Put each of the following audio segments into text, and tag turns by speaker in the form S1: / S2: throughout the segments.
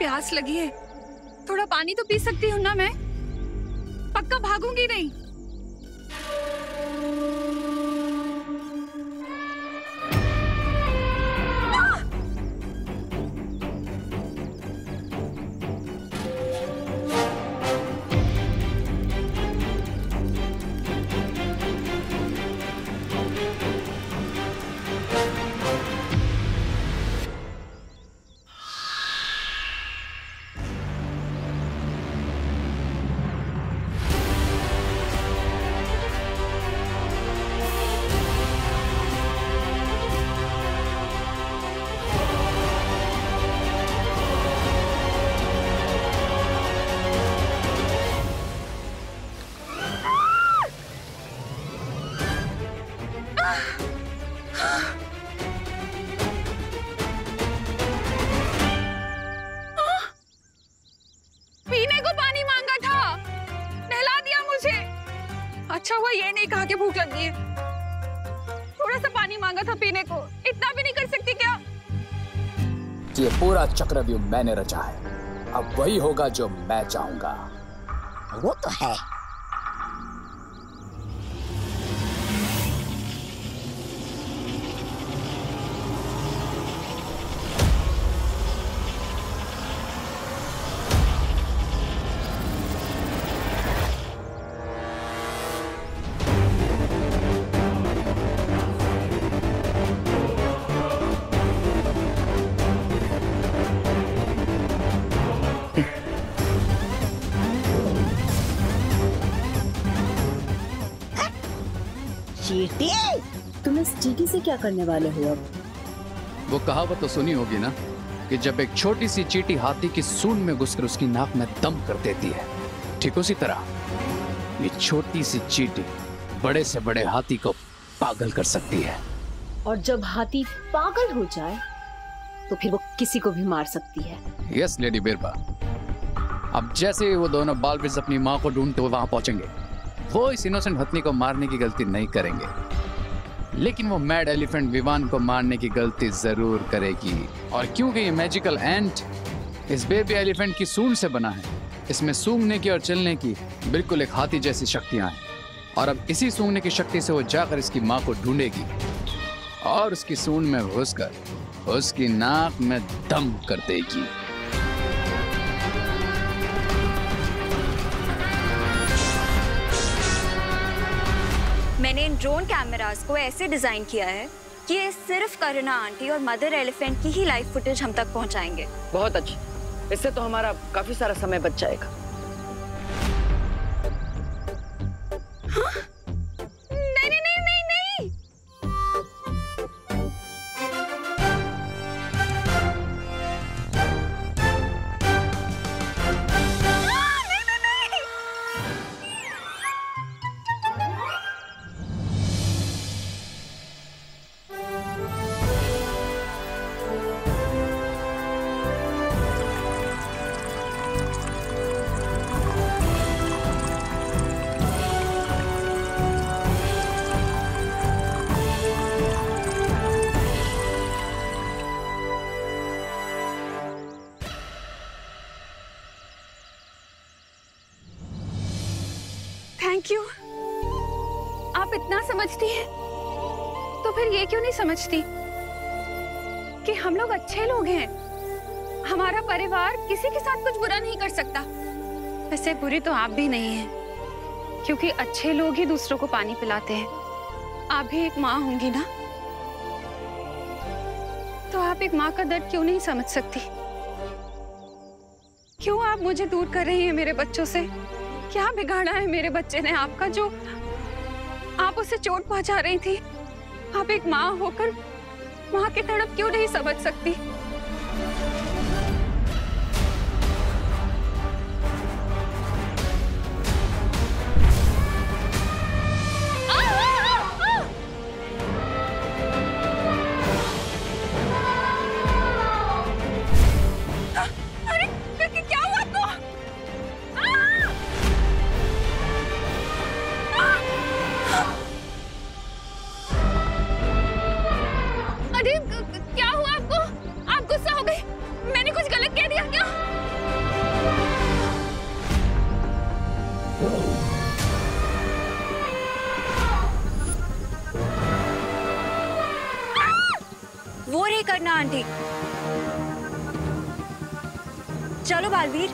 S1: प्यास लगी है, थोड़ा पानी तो पी सकती हूँ ना मैं? पक्का भागूंगी नहीं। अच्छा हुआ ये नहीं कहा कि भूख लगी है। थोड़ा सा पानी मांगा था पीने को, इतना भी नहीं कर सकती क्या?
S2: ये पूरा चक्रव्यूह मैंने रचा है, अब वही होगा जो मैं चाहूंगा।
S3: वो तो है। चींटी?
S4: तुम इस चींटी से क्या करने वाले हो अब?
S2: वो कहावत तो सुनी होगी ना कि जब एक छोटी सी चींटी हाथी की सूंड में घुसकर उसकी नाक में दम कर देती है, ठीक उसी तरह ये छोटी सी चींटी बड़े से बड़े हाथी को पागल कर सकती है।
S4: और जब हाथी पागल हो जाए तो फिर वो किसी को भी मार सकती है।
S2: यस लेडी बिरबा। अब जैसे ही वो दोनों बालवीर अपनी माँ को ढूंढते हुए वहां पहुंचेंगे, वो इस इनोसेंट हथनी को मारने की गलती नहीं करेंगे, लेकिन वो मैड एलिफेंट विवान को मारने की गलती जरूर करेगी। और क्योंकि ये मैजिकल एंट इस बेबी एलिफेंट की सूंड से बना है, इसमें सूंघने की और चलने की बिल्कुल एक हाथी जैसी शक्तियां हैं। और अब इसी सूंघने की शक्ति से वो जाकर इसकी माँ को ढूंढेगी और उसकी सूंड में घुसकर उसकी नाक में दम कर देगी।
S5: मैंने इन ड्रोन कैमरास को ऐसे डिजाइन किया है कि ये सिर्फ करुणा आंटी और मदर एलिफेंट की ही लाइव फुटेज हम तक पहुंचाएंगे।
S6: बहुत अच्छा, इससे तो हमारा काफी सारा समय बच जाएगा।
S5: हाँ? नहीं नहीं नहीं नहीं नहीं। Thank you. आप इतना समझती हैं, तो फिर ये क्यों नहीं समझती कि हम लोग अच्छे लोग हैं। हमारा परिवार किसी के साथ कुछ बुरा नहीं कर सकता। वैसे बुरी तो आप भी नहीं हैं, क्योंकि अच्छे लोग ही दूसरों को पानी पिलाते हैं। आप भी एक माँ होंगी ना, तो आप एक माँ का दर्द क्यों नहीं समझ सकती? क्यों आप मुझे दूर कर रही हैं मेरे बच्चों से? क्या बिगाड़ा है मेरे बच्चे ने आपका जो आप उसे चोट पहुंचा रही थी? आप एक माँ होकर माँ की तड़प क्यों नहीं समझ सकती? वो रे करना आंटी। चलो बालवीर।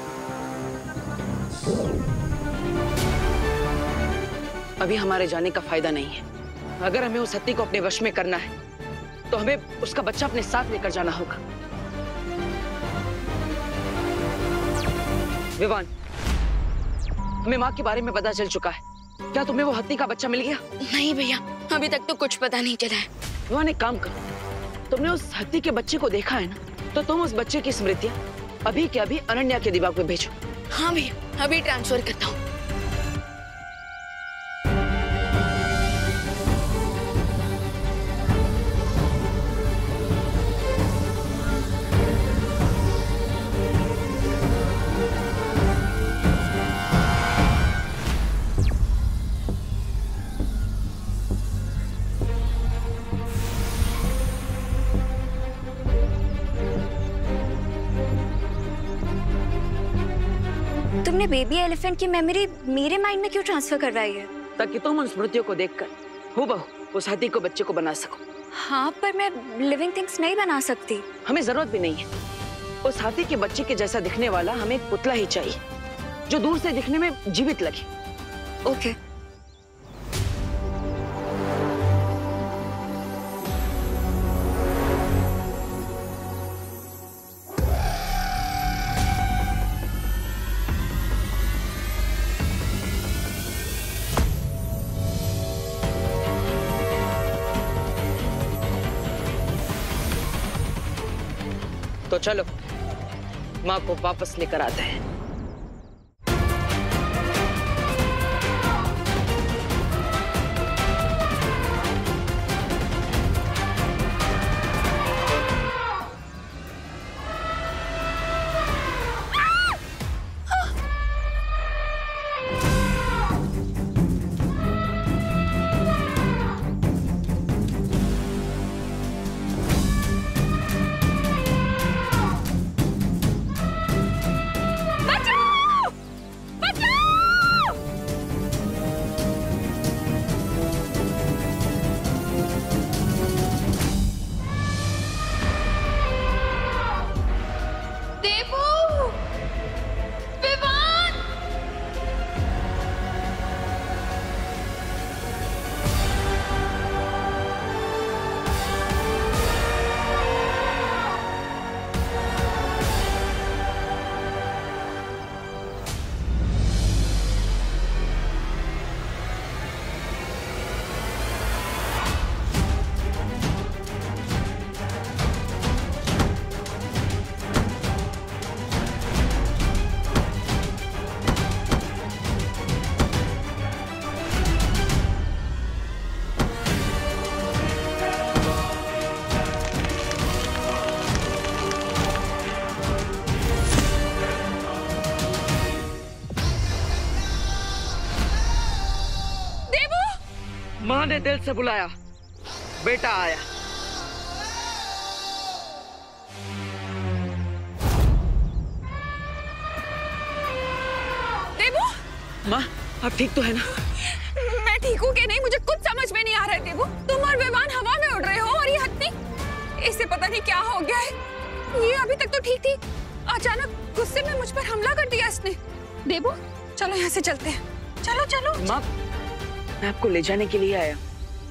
S6: अभी हमारे जाने का फायदा नहीं है। अगर हमें उस हत्ती को अपने वश में करना है तो हमें उसका बच्चा अपने साथ लेकर जाना होगा। विवान, हमें माँ के बारे में पता चल चुका है। क्या तुम्हें वो हत्ती का बच्चा मिल गया?
S5: नहीं भैया, अभी तक तो कुछ पता नहीं चला है।
S6: विवान, एक काम करो, तुमने उस हत्ती के बच्चे को देखा है ना, तो तुम उस बच्चे की स्मृतियां अभी के अभी अनन्या के दिमाग में भेजो।
S5: हाँ भैया, अभी ट्रांसफर करता हूँ। तुमने बेबी एलिफेंट की मेमोरी मेरे माइंड में क्यों ट्रांसफर करवाई है?
S6: ताकि तुम उन स्मृतियों को देखकर हूबहू उस हाथी को बच्चे को बना सको।
S5: हाँ, पर मैं लिविंग थिंग्स नहीं बना सकती।
S6: हमें जरूरत भी नहीं है। उस हाथी के बच्चे के जैसा दिखने वाला हमें एक पुतला ही चाहिए, जो दूर से दिखने में जीवित लगे।
S5: ओके।
S6: तो चलो माँ को वापस लेकर आते हैं। माँ ने दिल से बुलाया, बेटा आया।
S1: देवू,
S6: माँ आप ठीक तो है ना?
S1: मैं ठीक हूँ कि नहीं मुझे कुछ समझ में नहीं आ रहा है देवू। तुम और विवान हवा में उड़ रहे हो और ये हत्ती, इसे पता नहीं क्या हो गया है। ये अभी तक तो ठीक थी, अचानक गुस्से में मुझ पर हमला कर दिया इसने। देवू चलो यहाँ से चलते हैं। चलो चलो।
S6: माँ मैं आपको ले जाने के लिए आया।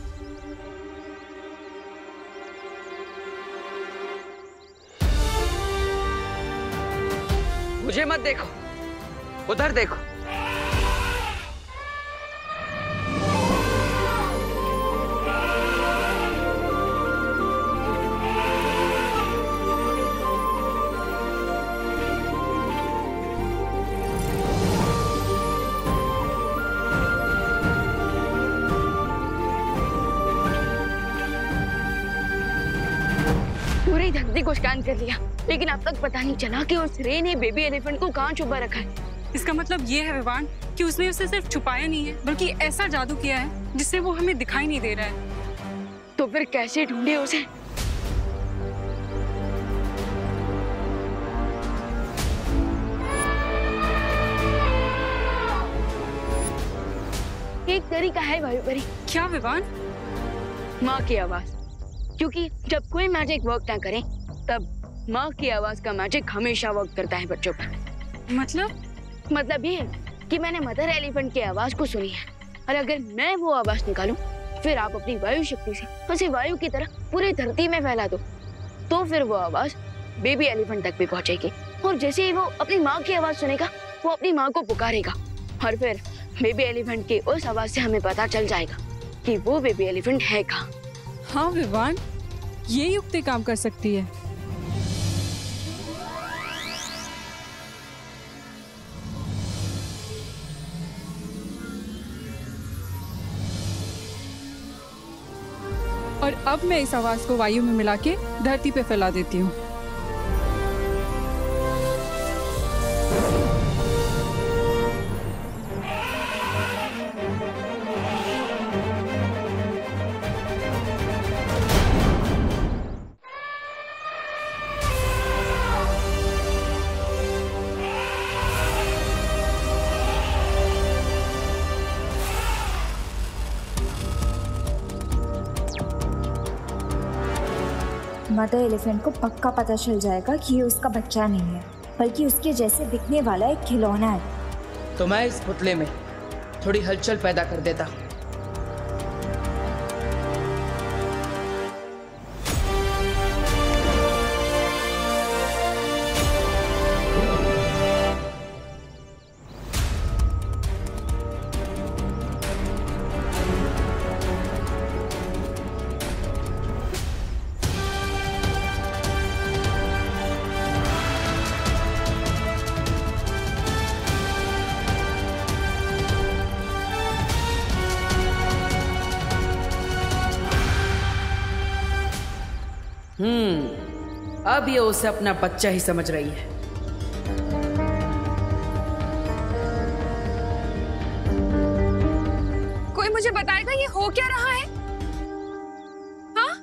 S6: मुझे मत देखो, उधर देखो।
S5: पूरी धरती को स्कैन कर लिया, लेकिन अब तक पता नहीं चला कि उस रे ने बेबी एलिफेंट को कहाँ छुपा रखा है।
S7: इसका मतलब ये है विवान कि उसने उसे सिर्फ छुपाया नहीं है, बल्कि ऐसा जादू किया है जिससे वो हमें दिखाई नहीं दे रहा है।
S5: तो फिर कैसे ढूंढे उसे?
S8: ये एक तरीका है वायु परी।
S7: क्या विवान?
S8: माँ की आवाज, क्योंकि जब कोई मैजिक वर्क ना करे तब माँ की आवाज का मैजिक हमेशा वर्क करता है बच्चों पर। मतलब ये है कि मैंने मदर एलिफेंट की आवाज को सुनी है, और अगर मैं वो आवाज निकालूं, फिर आप अपनी वायु शक्ति से उसे वायु की तरह पूरी धरती में फैला दो, तो फिर वो आवाज बेबी एलिफेंट तक भी पहुंचेगी। और जैसे ही वो अपनी माँ की आवाज सुनेगा, वो अपनी माँ को पुकारेगा, और फिर बेबी एलिफेंट की उस आवाज से हमें पता चल जाएगा कि वो बेबी एलिफेंट है कहाँ।
S7: हाँ विवान, ये युक्ति काम कर सकती है। और अब मैं इस आवाज को वायु में मिला के धरती पे फैला देती हूँ।
S9: मदर एलिफेंट को पक्का पता चल जाएगा कि ये उसका बच्चा नहीं है, बल्कि उसके जैसे दिखने वाला एक खिलौना है।
S6: तो मैं इस पुतले में थोड़ी हलचल पैदा कर देता हूँ। अब ये उसे अपना बच्चा ही समझ रही है।
S1: कोई मुझे बताएगा ये हो क्या रहा है? हाँ?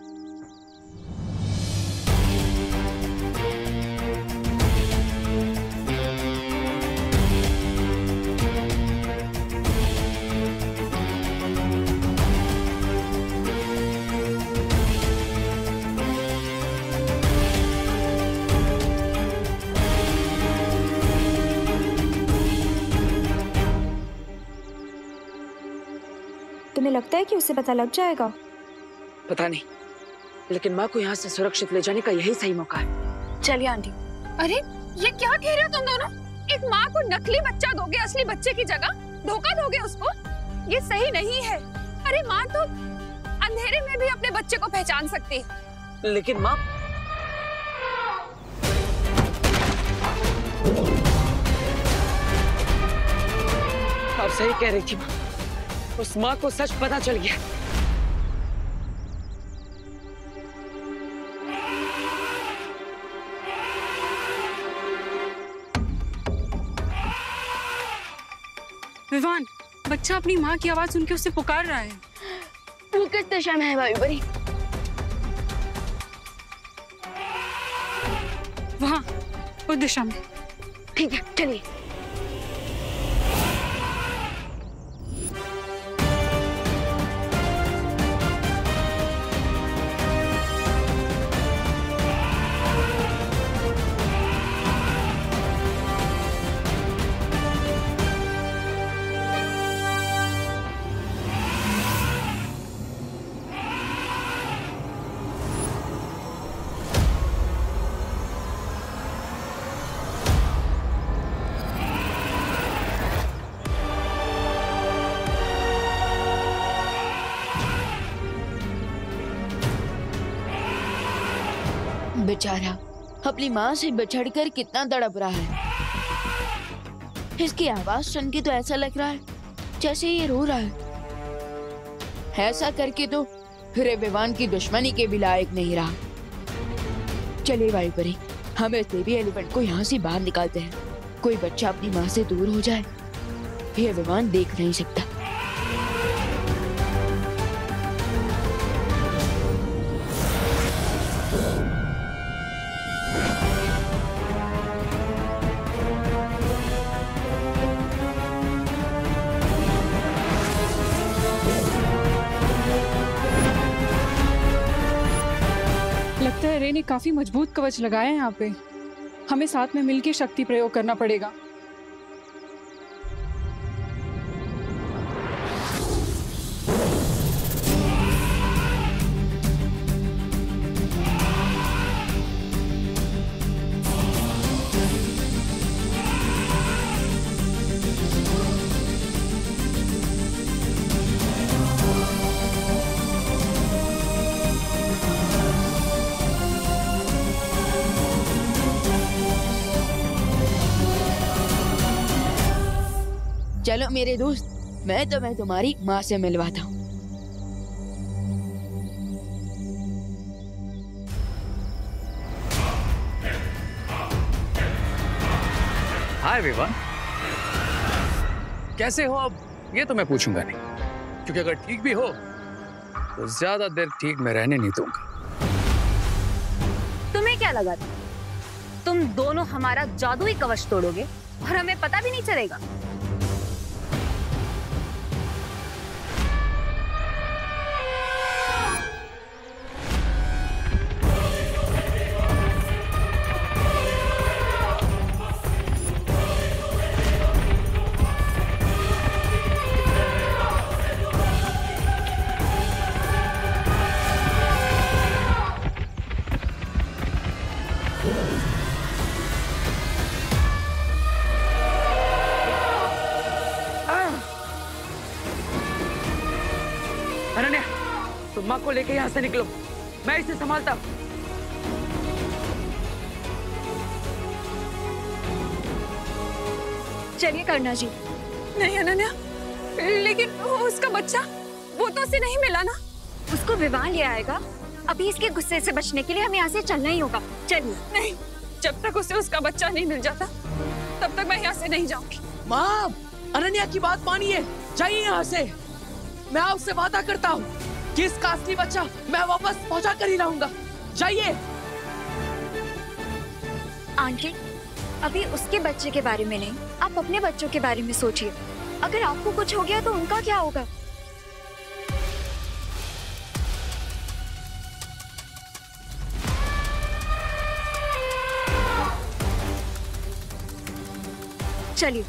S9: तुम्हें लगता है कि उसे पता लग जाएगा?
S6: पता नहीं, लेकिन माँ को यहाँ से सुरक्षित ले जाने का यही सही मौका है।
S1: चलिए आंटी। अरे ये क्या कह रहे हो तुम दोनों? एक माँ को नकली बच्चा दोगे असली बच्चे की जगह? धोखा दोगे उसको? ये सही नहीं है। अरे माँ तो अंधेरे में भी अपने बच्चे को पहचान सकती है।
S6: लेकिन माँ, आप सही कह रही थी माँ, उस माँ को सच पता चल गया।
S7: विवान, बच्चा अपनी माँ की आवाज सुन के उससे पुकार रहा है।
S8: वो किस दिशा में है वायु परी?
S7: वहाँ, उस दिशा में।
S8: ठीक है, चलिए। बेचारा अपनी माँ से बिछड़कर कितना तड़प रहा है। इसकी आवाज सुन के तो ऐसा लग रहा है जैसे ये रो रहा है। ऐसा करके तो फिर विवान की दुश्मनी के भी लायक नहीं रहा। चलिए वायु परी, हम इस बेबी एलिफेंट को यहाँ से बाहर निकालते हैं। कोई बच्चा अपनी माँ से दूर हो जाए, ये विवान देख नहीं सकता।
S7: रे ने काफी मजबूत कवच लगाया है यहाँ पे। हमें साथ में मिलकर शक्ति प्रयोग करना पड़ेगा।
S8: चलो मेरे दोस्त, मैं तुम्हारी माँ से मिलवाता हूँ।
S2: हाय विवान, कैसे हो? अब ये तो मैं पूछूंगा नहीं, क्योंकि अगर ठीक भी हो तो ज्यादा देर ठीक में रहने नहीं दूंगा।
S4: तुम्हें क्या लगा था तुम दोनों हमारा जादुई कवच तोड़ोगे और हमें पता भी नहीं चलेगा?
S6: माँ को लेके यहाँ से निकलो, मैं इसे संभालता हूँ।
S5: चलिए करुणा जी। नहीं अनन्या, लेकिन उसका बच्चा, वो तो उसे नहीं मिला ना।
S4: उसको विवान ले आएगा। अभी इसके गुस्से से बचने के लिए हमें यहाँ से चलना ही होगा। चलिए।
S5: नहीं, जब तक उसे उसका बच्चा नहीं मिल जाता तब तक मैं यहाँ से नहीं जाऊंगी।
S6: माँ, अनन्या की बात मानिए, जाइए यहाँ से। मैं आपसे वादा करता हूँ कि इसका असली बच्चा मैं वापस पहुँचा कर ही रहूंगा। जाइए।
S5: आंटी, अभी उसके बच्चे के बारे में नहीं, आप अपने बच्चों के बारे में सोचिए। अगर आपको कुछ हो गया तो उनका क्या होगा? चलिए।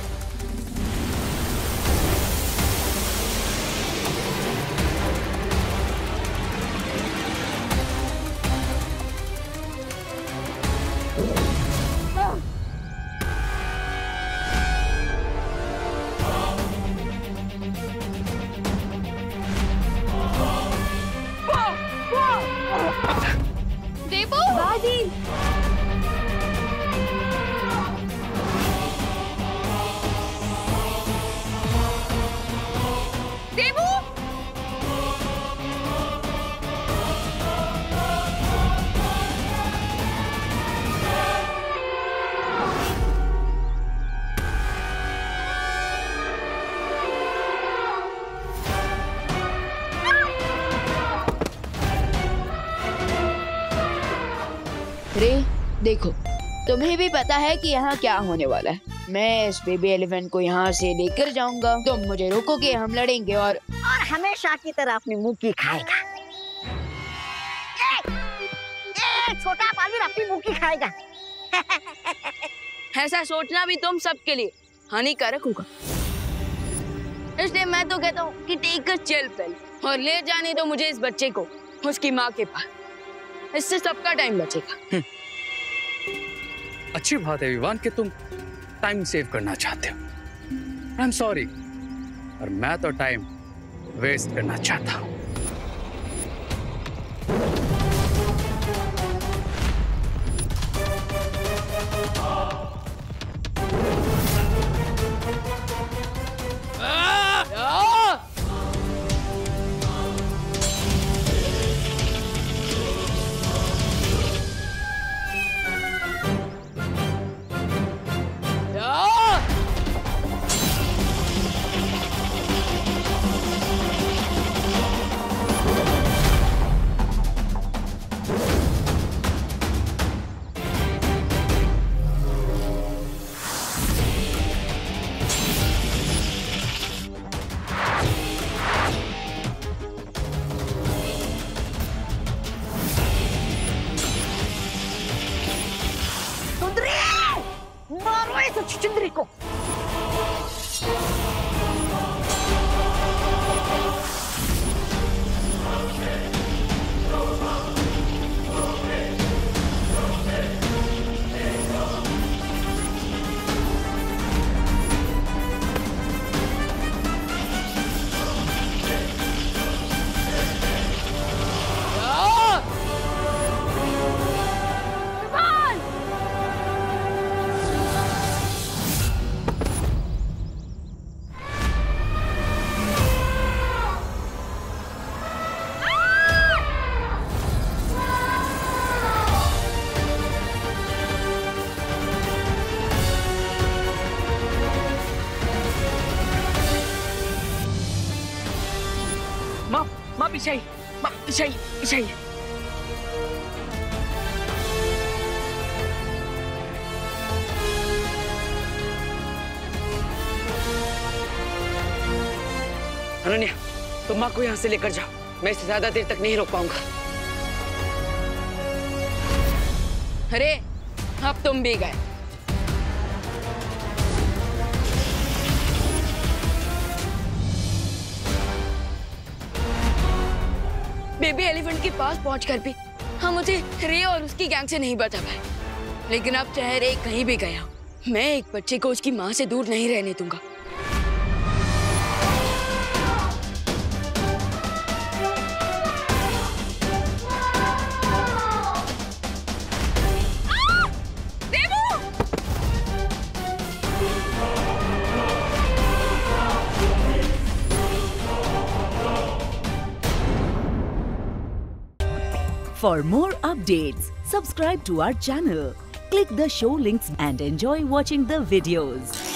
S8: देखो, तुम्हें भी पता है कि यहाँ क्या होने वाला है। मैं इस बेबी एलिफेंट को यहाँ से लेकर जाऊंगा, तुम मुझे रोकोगे, हम लड़ेंगे और
S3: हमेशा की तरह अपनी मुंह की खाएगा। छोटा बालवीर अपनी मुंह की खाएगा।
S8: ऐसा सोचना भी तुम सबके लिए हानिकारक होगा। इसलिए मैं तो कहता हूँ कि टेक अ चिल पिल और ले जाने दो मुझे इस बच्चे को उसकी माँ के पास। इससे सबका टाइम बचेगा।
S2: अच्छी बात है विवान कि तुम टाइम सेव करना चाहते हो। आई एम सॉरी, और मैं तो टाइम वेस्ट करना चाहता हूँ।
S8: पीछे आइए, माँ पीछे आइए, पीछे आइए। अनन्या, तुम माँ को यहाँ से लेकर जाओ, मैं इसे ज्यादा देर तक नहीं रोक पाऊंगा। अरे अब तुम भी गए। बेबी एलिफेंट के पास पहुंचकर भी हम मुझे रे और उसकी गैंग से नहीं बचा पाए, लेकिन अब चाहे रे कहीं भी गया, मैं एक बच्चे को उसकी माँ से दूर नहीं रहने दूंगा।
S10: For more updates, subscribe to our channel, click the show links and enjoy watching the videos.